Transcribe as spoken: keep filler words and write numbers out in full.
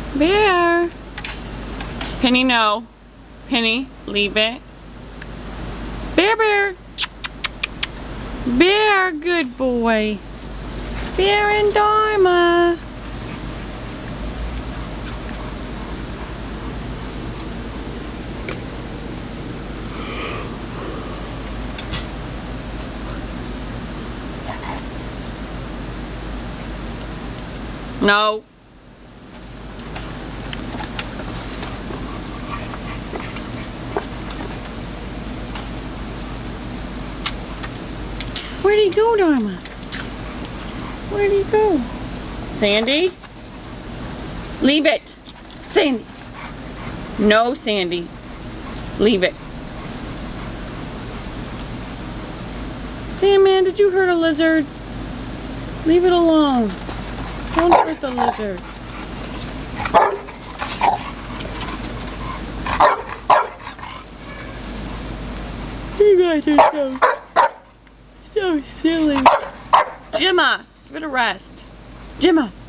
Bear. Penny, no. Penny, leave it. Bear, Bear. Bear, good boy. Bear and Dharma. No. Where'd he go, Dharma? Where'd he go? Sandy? Leave it. Sandy. No, Sandy. Leave it. Sandman, did you hurt a lizard? Leave it alone. Don't hurt the lizard. You guys are so, so silly. Gemma, give it a rest. Gemma.